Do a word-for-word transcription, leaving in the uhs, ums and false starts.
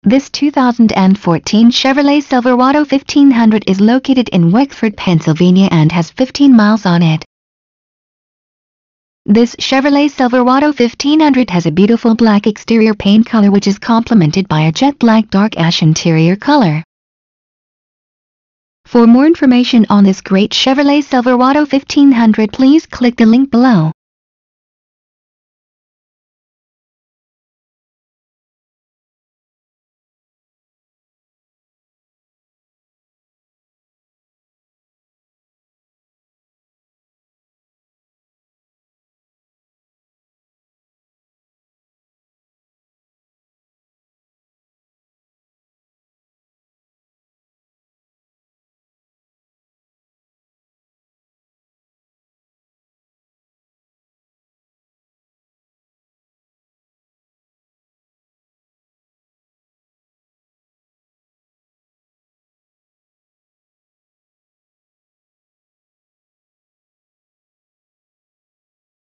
This two thousand fourteen Chevrolet Silverado fifteen hundred is located in Wickford, Pennsylvania and has fifteen miles on it. This Chevrolet Silverado fifteen hundred has a beautiful black exterior paint color which is complemented by a jet black dark ash interior color. For more information on this great Chevrolet Silverado fifteen hundred, please click the link below.